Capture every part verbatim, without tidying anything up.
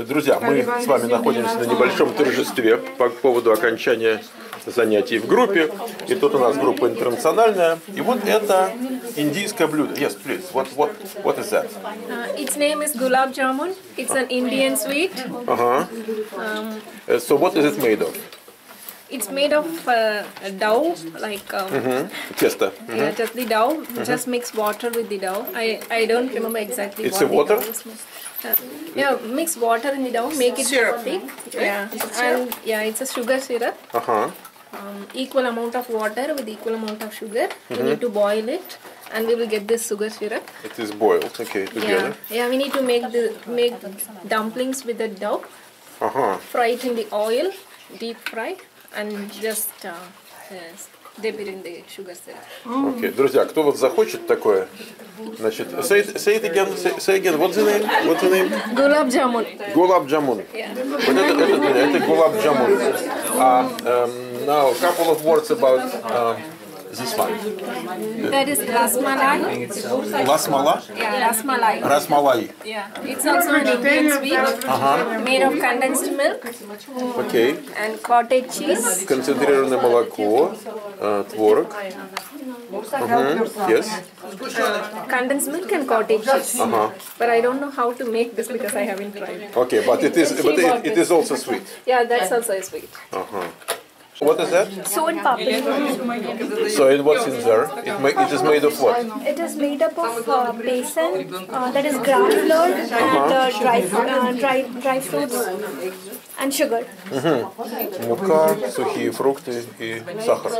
Друзья, мы с вами находимся на небольшом торжестве по поводу окончания занятий в группе. И тут у нас группа интернациональная. И вот это индийское блюдо. Yes, please. What, what, what is that? Uh, its name is gulab jamun. It's an Indian sweet. Uh-huh. Um, Uh, so what is it made of? it's made of uh, dough, like um, Mm-hmm. Тесто. yeah, just the dough. Just mix water with the dough. I I don't remember exactly. It's what a water? The dough is mixed. Uh, yeah, mix water in the dough, make it Syrup. thick. Yeah, and yeah, it's a sugar syrup. Ага. Um, equal amount of water with equal amount of sugar. We need to boil it, and we will get this sugar syrup. It is boiled, okay, Yeah, together. yeah. We need to make the make dumplings with the dough. Ага. Fry it in the oil, deep fry, and just uh, yes, dip it in the sugar syrup. Окей. Друзья, кто вот захочет такое, значит, say it, say it again, say, say again, what's the name? What's the name? Gulab jamun. Gulab jamun. Yeah. Вот это, это, это gulab jamun. Uh, um, now, a couple of words about uh, this one. That is rasmalai. Lasmala? Yeah, rasmalai. Расмалай. Yeah, it's also an Indian sweet made of condensed milk Окей. and cottage cheese. Концентрированное молоко, э, творог. Мгм. Yes. Condensed milk and cottage cheese. Ага. But I don't know how to make this because I haven't tried. Okay, but it is, but it, it is also sweet. Yeah, that's also a sweet. Ага. What is that? Soan papdi. So it what's in there? It, ma it is made of what? It is made up of uh, besan, uh, that is gram flour, and uh, dry, uh, dry, dry fruits and sugar. Мука, сухие фрукты и сахар.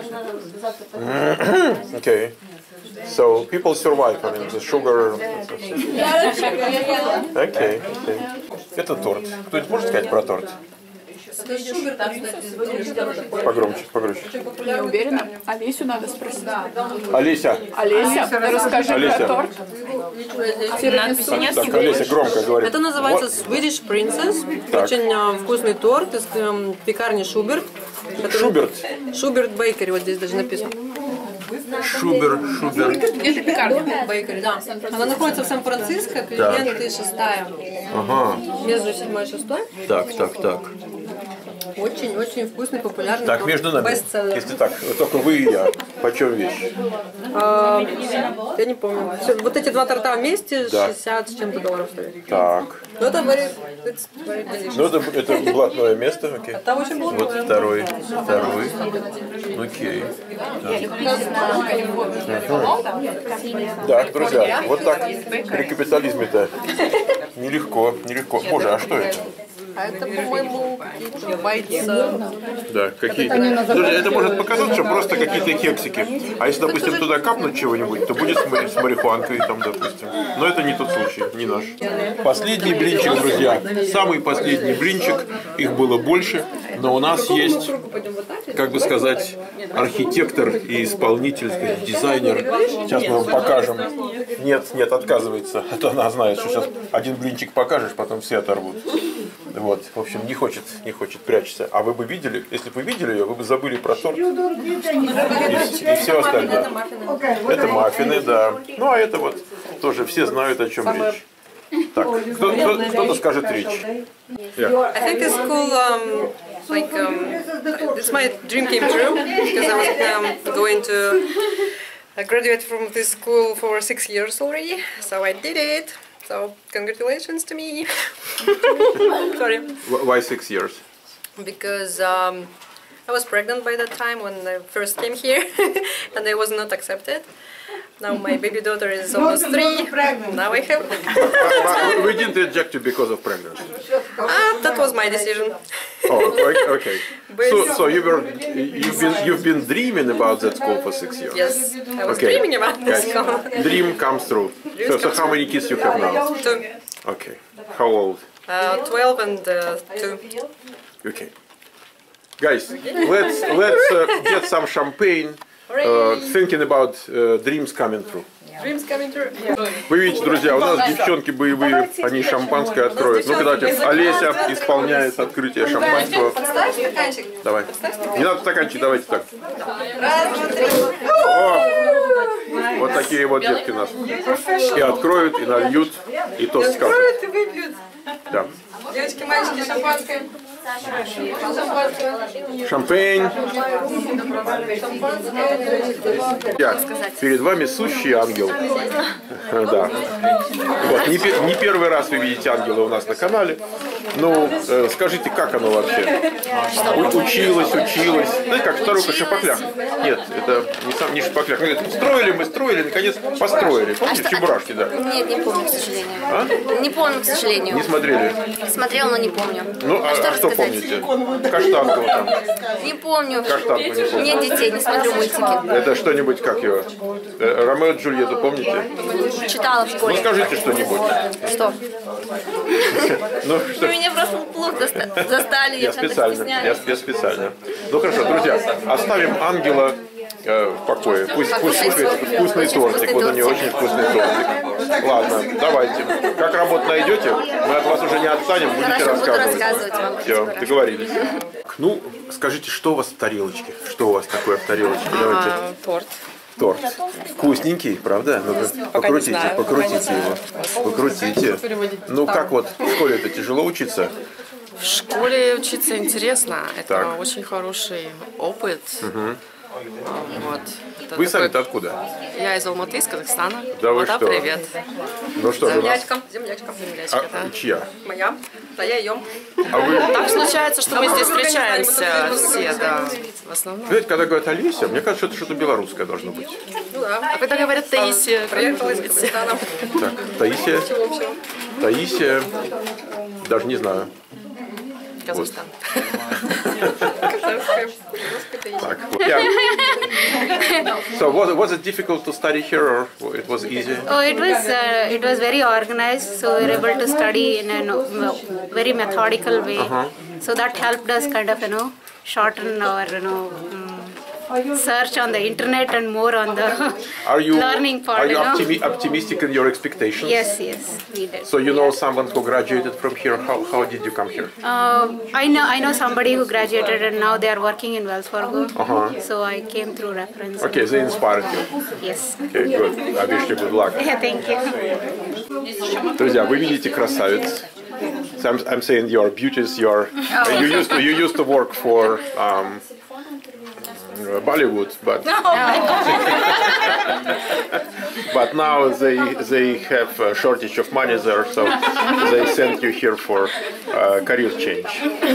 Okay. So people survive, I mean, the sugar. Okay, okay. Это торт. Кто-нибудь может сказать про торт? Погромче, погромче. Не уверена. Олесю надо спросить. Олеся. Олеся, расскажи Олеся. про торт. Так, Олеся, громко говори. Это называется Swedish Princess. Так. Очень э, вкусный торт из э, пекарни Шуберт. который- Шуберт. Шуберт Бейкери, вот здесь даже написано. Шубер, Шубер. Это пекарня Бейкери, да. Она находится в Сан-Франциско, клиенты шестая. Ага. Между седьмой и шестой. Так, так, так. Очень-очень вкусный, популярный Так, торт. между нами, Бестселлер. если так, только вы и я, почем вещь? А, я не помню. Всё, вот эти два торта вместе Да. шестьдесят с чем-то долларов стоят. Так, Ну это very, it's very delicious. ну это, это блатное место, окей. Там очень было. Вот второй, второй, окей. Так. Так, друзья, вот так при капитализме-то нелегко, нелегко. Боже, а что это? А это, по-моему, какие-то бойцы. Да, какие-то. Слушай, это может показаться, что просто какие-то кексики. А если, допустим, туда капнуть чего-нибудь, то будет с ма- с марихуанкой там, допустим. Но это не тот случай, не наш. Последний блинчик, друзья. Самый последний блинчик. Их было больше. Но у нас есть, как бы сказать, архитектор и исполнитель, дизайнер. Сейчас мы вам покажем. Нет, нет, отказывается. А то она знает, что сейчас один блинчик покажешь, потом все оторвут. Вот, в общем, не хочет, не хочет, прячется. А вы бы видели, если бы вы видели ее, вы бы забыли про торт и, и все остальное. Это маффины, да. Ну, а это вот тоже все знают, о чем речь. Так, кто, кто, кто-то скажет речь. Yeah. I think this school, um, like, um, it's my dream came true because I was um, going to I graduate from this school for six years already, so I did it. So congratulations to me. Sorry. Why six years? Because um, I was pregnant by that time when I first came here, and I was not accepted. Now my baby daughter is almost three. Now I have. But we didn't reject you because of pregnancy. Ah, that was my decision. Oh, okay. So, so you were, you've been, you've been dreaming about that school for six years. Yes, I was Okay. dreaming about this Guys, school. dream comes true. So, so how many kids you have now? Two, Okay. How old? uh, twelve and uh, two. Okay. Guys, let's let's uh, get some champagne. Uh, thinking about uh, dreams coming true. Dreams coming true. Вы видите, друзья, у нас девчонки боевые, они шампанское откроют. Ну, когда Олеся исполняет открытие шампанского. Подставь стаканчик. Давай. Не надо стаканчик, давайте так. Раз, два, три. О! Вот такие вот детки у нас. И откроют, и нальют, и тост скажут. И выпьют. Да. Девочки, мальчики, шампанское. Шампейн. Я, перед вами сущий ангел. Да. Вот, не, пе- не первый раз вы видите ангела у нас на канале. Ну, э, скажите, как оно вообще? У- Училась, училась. Знаете, как старуха Шапокляк. Нет, это не сам не Шапокляк. Говорит, строили мы, строили, наконец построили. Помните, Чебурашки, да? Нет, не помню, к сожалению. А? Не помню, к сожалению. Не смотрели? Смотрела, но не помню. Ну, а, а что, рассказать? помните? Каштанку там. Не помню. Каштанку не помню. Нет детей, не смотрю мультики. Это что-нибудь, как его? Э, Ромео и Джульетту, помните? Читала в Ну, школе. скажите что-нибудь. Что? Ну, что? Вы меня просто плохо заста- застали, я, Я как-то специально, я, стесняюсь. я специально. Ну хорошо, друзья, оставим ангела э, в покое. Пусть, пусть слушает вкусный Очень тортик. вкусный Вот у нее тортик. очень вкусный тортик. Ладно, давайте. Как работу найдете, мы от вас уже не отстанем, будете Хорошо, буду рассказывать. рассказывать вам. Все, договорились. Ну, скажите, что у вас в тарелочке? Что у вас такое в тарелочке? Давайте. А, торт. Торт. Вкусненький, правда? Ну, покрутите, знаю, покрутите его. Покрутите. Ну, как вот в школе-то тяжело учиться? В школе учиться интересно. Это Так. очень хороший опыт. А, Вот. Это Вы такой- сами-то откуда? Я из Алматы, из Казахстана. Да вы Вода, что? привет. Ну что же у нас? Землячка, землячка. Землячка, А, да. чья? Моя, да я ее. А вы, Так случается, что мы здесь мы организовали, встречаемся мы все, да. В основном. знаете, когда говорят Олеся, мне кажется, это что-то белорусское должно быть. Ну да. А когда говорят Таисия, как Приехала из думаете? Казахстана. Так, Таисия. Таисия. Даже не знаю. Казахстан. Так, вот. Yeah. So was, was it difficult to study here or it was easy? Oh, it was uh, it was very organized, so we were able to study in a no, very methodical way. So that helped us kind of you know shorten our you know um, search on the internet and more on the Are you, learning part. are you you know? optimi- optimistic in your expectations? Yes, yes, we did. So you know someone who graduated from here. How, how did you come here? Uh, I know I know somebody who graduated and now they are working in Wells Fargo. Uh-huh. So I came through reference. Okay, they inspired you. Yes. Okay, good. I wish you good luck. Yeah, thank you. Друзья, вы видите красавиц. So I'm, I'm saying you are beauties. You are. You used to you used to work for um, Bollywood, but but now they they have a shortage of money there, so they sent you here for uh, career change.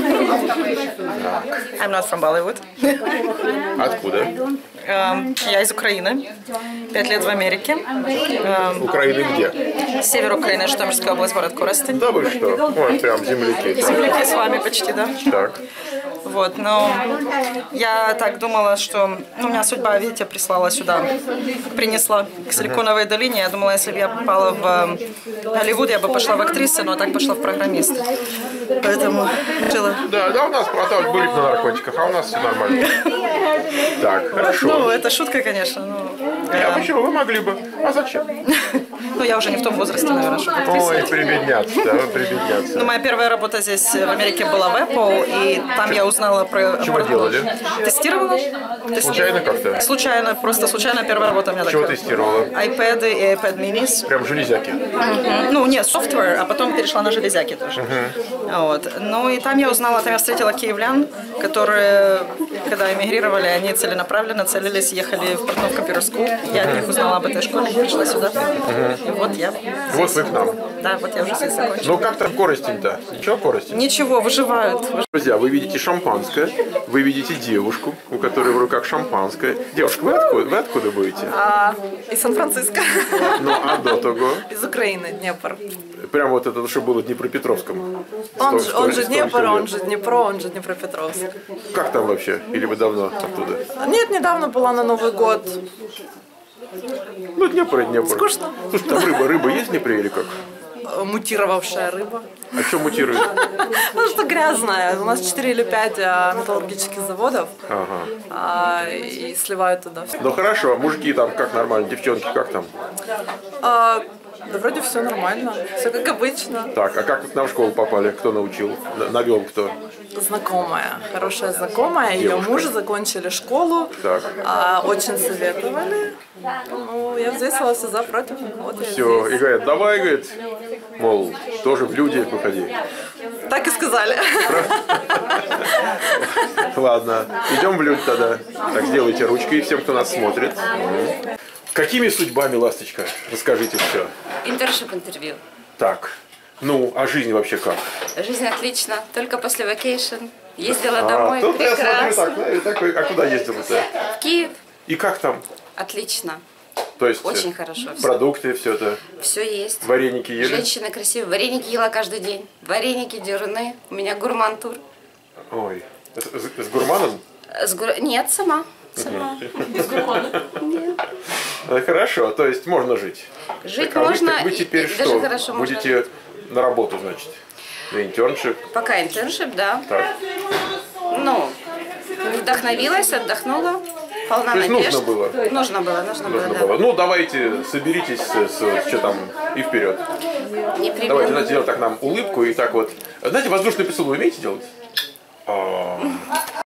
I'm not from Bollywood. Откуда? Эм, Я из Украины. Пять лет в Америке. Эм, Украины где? Север Украины, Житомирская область, город Коростень. Да вы что? Ой, прям земляки. Земляки с вами почти, да? Так. Вот, но я так думала, что ну, у меня судьба, видите, прислала сюда, принесла к Силиконовой долине. Я думала, если бы я попала в Голливуд, я бы пошла в актрисы, но так пошла в программисты. Поэтому решила. Да, да, у нас а были на наркотиках, а у нас все нормально. Так, хорошо. Ну, это шутка, конечно, но... А почему? Вы могли бы. А зачем? Ну, я уже не в том возрасте, наверное, чтобы актрисой. Ой, прибедняться, да, прибедняться. Ну, моя первая работа здесь в Америке была в Apple, и там я узнала про... Чего делали? Тестировала. Случайно как-то? Случайно, просто случайно первая работа у меня Чего такая. тестировала? iPad и iPad minis. Прям железяки. Ну, нет, software, а потом перешла на железяки тоже. Вот. Ну, и там я узнала, там я встретила киевлян, которые, когда эмигрировали, они целенаправленно целились, ехали в Портнов Computer School. Я от них узнала об этой школе, пришла сюда. И вот я. Вот вы к нам. Да, вот я уже здесь закончила. Ну как там Коростень-то? Ничего, Коростень? Ничего, выживают. Друзья, вы видите шампанское, вы видите девушку, у которой в руках шампанское. Девушка, вы откуда, вы откуда будете? А, из Сан-Франциско. Ну, а до того? Из Украины, Днепр. Прям вот это, что было в Днепропетровском. Он, Сто- же- он сто- же сто Днепр, лет. он же Днепро, он же Днепропетровск. Как там вообще? Или вы давно оттуда? Нет, недавно была на Новый год. Ну, Днепр и Днепр. Скучно. Слушай, там рыба, рыба есть в Днепре или как? Э, Мутировавшая рыба. А что мутирует? Ну, что грязная. У нас четыре или пять а, металлургических заводов. Ага. А, и сливают туда все. Ну хорошо, а мужики там как нормально, девчонки как там? А, да вроде все нормально. Все как обычно. Так, а как вы к нам в школу попали? Кто научил? На- Навел кто? Знакомая, хорошая знакомая. Ее Девушка. муж закончили школу. Так. А, очень советовали. Ну, я взвесилась за, против. Вот я Все, здесь. и говорят, давай, говорит, мол, тоже в люди выходи. Так и сказали. Ладно, идем в люди тогда. Так, сделайте ручкой всем, кто нас смотрит. Какими судьбами, Ласточка? Расскажите все. Интершип интервью. Так, ну, а жизнь вообще как? Жизнь отлично, только после вакейшн. Ездила А, домой, тут я смотрю прекрасно. так, так, а куда ездила-то? В Киев. И как там? Отлично. То есть Очень э, хорошо. Всё. продукты, все это, Все есть. вареники ели? Женщина красивая. Вареники ела каждый день. Вареники, дюрны. У меня гурман-тур. Ой, с, с- с гурманом? С гур- Нет, сама. Сама. Ну, хорошо, то есть можно жить. Жить Так, а вы- можно. так вы, и- теперь и что? даже хорошо можно Будете жить. на работу, значит? На интерншип? Пока интершип, да. Так. Ну, вдохновилась, отдохнула. Полна То есть надежд. нужно было? Нужно было, нужно, Нужно было, да. было. Ну, давайте, соберитесь, с, с- что там, и вперед. Непременно. Давайте, знаете, делать так нам улыбку и так вот. Знаете, воздушный поцелуй умеете делать? А,